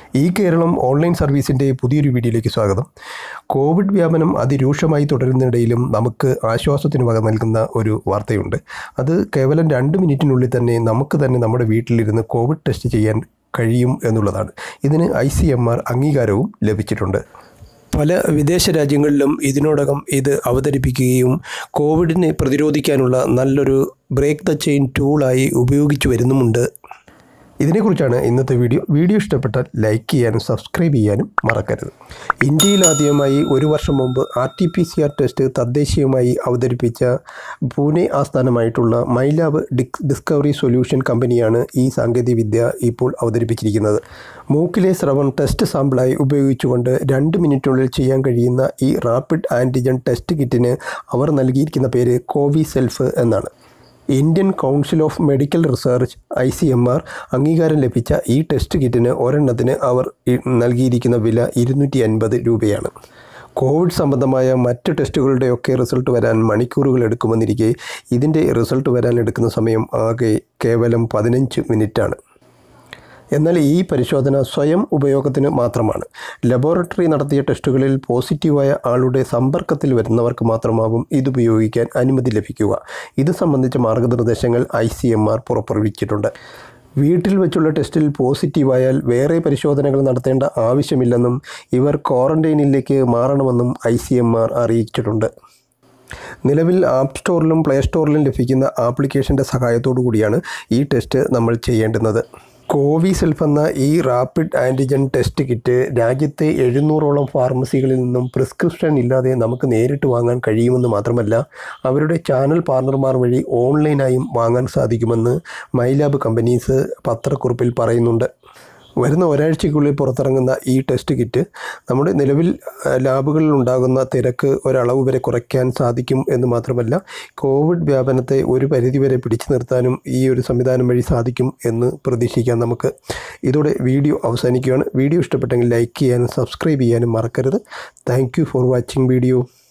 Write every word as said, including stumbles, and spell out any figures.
E-KERALAM online സർവീസിൻ്റെ പുതിയൊരു വീഡിയോയിലേക്ക് സ്വാഗതം. കോവിഡ് വ്യാപനം അതിരൂക്ഷമായി തുടരുന്നതിനിടയിലും നമുക്ക് ആശ്വാസത്തിന് വക നൽകുന്ന ഒരു വാർത്തയുണ്ട്. അത് കേവലം രണ്ട് മിനിറ്റിനുള്ളിൽ തന്നെ നമുക്ക് തന്നെ നമ്മുടെ വീട്ടിലിരുന്ന് കോവിഡ് ടെസ്റ്റ് ചെയ്യാൻ കഴിയും എന്നുള്ളതാണ്. ഇതിന് ഐ സി എം ആർ അംഗീകാരവും ലഭിച്ചിട്ടുണ്ട്. പല വിദേശ രാജ്യങ്ങളിലും ഇതിനോടകം ഇത് അവതരിപ്പിക്കുകയും കോവിഡിനെ പ്രതിരോധിക്കാനുള്ള നല്ലൊരു ബ്രേക്ക് ദ ചെയിൻ ടൂളായി ഉപയോഗിച്ചു വരുന്നുമുണ്ട്. ഇതിനെക്കുറിച്ചാണ് ഇന്നത്തെ വീഡിയോ. വീഡിയോ ഇഷ്ടപ്പെട്ടാൽ ലൈക്ക് ചെയ്യാനും സബ്സ്ക്രൈബ് ചെയ്യാനും മറക്കരുത്. ഇന്ത്യയിൽ ആദ്യമായി ഒരു വർഷം മുമ്പ് R T P C R test തദ്ദേശീയമായി അവതരിപ്പിച്ച പൂനെ ആസ്ഥാനമായിട്ടുള്ള മൈലാബ് ഡിസ്കവറി സൊല്യൂഷൻ കമ്പനിയാണ് ഈ സാങ്കേതികവിദ്യ ഇപ്പോൾ അവതരിപ്പിച്ചിരിക്കുന്നത്. മൂക്കിലെ സ്രവം ടെസ്റ്റ് സാമ്പിളായി ഉപയോഗിച്ചുകൊണ്ട് രണ്ട് മിനിറ്റിനുള്ളിൽ ചെയ്യാൻ കഴിയുന്ന ഈ റാപ്പിഡ് ആൻറ്റിജൻ ടെസ്റ്റ് കിറ്റിന് അവർ നൽകിയിരിക്കുന്ന പേര് കോവിസെൽഫ് എന്നാണ്. Indian council of medical research I C M R അംഗീകാരം ലഭിച്ച ഈ ടെസ്റ്റ് കിറ്റിന് ഒരെണ്ണത്തിന് അവർ നൽകിയിരിക്കുന്ന വില ഇരുന്നൂറ്റി അൻപത് രൂപയാണ്. കോവിഡ് സംബന്ധമായ മറ്റ് ടെസ്റ്റുകളുടെയൊക്കെ റിസൾട്ട് വരാൻ മണിക്കൂറുകൾ എടുക്കുമെന്നിരിക്കെ ഇതിൻ്റെ റിസൾട്ട് വരാൻ എടുക്കുന്ന സമയം ആകെ കേവലം പതിനഞ്ച് മിനിറ്റാണ്. എന്നാൽ ഈ പരിശോധന സ്വയം ഉപയോഗത്തിന് മാത്രമാണ്. ലബോറട്ടറി നടത്തിയ ടെസ്റ്റുകളിൽ പോസിറ്റീവായ ആളുടെ സമ്പർക്കത്തിൽ വരുന്നവർക്ക് മാത്രമാകും ഇതുപയോഗിക്കാൻ അനുമതി ലഭിക്കുക. ഇത് സംബന്ധിച്ച മാർഗനിർദ്ദേശങ്ങൾ ഐ സി എം ആർ പുറപ്പെടുവിച്ചിട്ടുണ്ട്. വീട്ടിൽ വെച്ചുള്ള ടെസ്റ്റിൽ പോസിറ്റീവായാൽ വേറെ പരിശോധനകൾ നടത്തേണ്ട ആവശ്യമില്ലെന്നും ഇവർ ക്വാറന്റൈനിലേക്ക് മാറണമെന്നും ഐ സി എം ആർ അറിയിച്ചിട്ടുണ്ട്. നിലവിൽ ആപ്പ് സ്റ്റോറിലും പ്ലേ സ്റ്റോറിലും ലഭിക്കുന്ന ആപ്ലിക്കേഷൻ്റെ സഹായത്തോടു കൂടിയാണ് ഈ ടെസ്റ്റ് നമ്മൾ ചെയ്യേണ്ടുന്നത്. കോവിസെൽഫ് എന്ന ഈ റാപ്പിഡ് ആൻറ്റിജൻ ടെസ്റ്റ് കിറ്റ് രാജ്യത്തെ എഴുന്നൂറോളം ഫാർമസികളിൽ നിന്നും പ്രിസ്ക്രിപ്ഷൻ ഇല്ലാതെ നമുക്ക് നേരിട്ട് വാങ്ങാൻ കഴിയുമെന്ന് മാത്രമല്ല, അവരുടെ ചാനൽ പാർട്ണർമാർ വഴി ഓൺലൈനായും വാങ്ങാൻ സാധിക്കുമെന്ന് മൈലാബ് കമ്പനീസ് പത്രക്കുറിപ്പിൽ പറയുന്നുണ്ട്. വരുന്ന ഒരാഴ്ചയ്ക്കുള്ളിൽ പുറത്തിറങ്ങുന്ന ഈ ടെസ്റ്റ് കിറ്റ് നമ്മുടെ നിലവിൽ ലാബുകളിൽ ഉണ്ടാകുന്ന തിരക്ക് ഒരളവ് വരെ കുറയ്ക്കാൻ സാധിക്കും എന്ന് മാത്രമല്ല, കോവിഡ് വ്യാപനത്തെ ഒരു പരിധിവരെ പിടിച്ചു നിർത്താനും ഈ ഒരു സംവിധാനം വഴി സാധിക്കും എന്ന് പ്രതീക്ഷിക്കാം നമുക്ക്. ഇതോടെ വീഡിയോ അവസാനിക്കുകയാണ്. വീഡിയോ ഇഷ്ടപ്പെട്ടെങ്കിൽ ലൈക്ക് ചെയ്യാനും സബ്സ്ക്രൈബ് ചെയ്യാനും മറക്കരുത്. Thank you for watching video.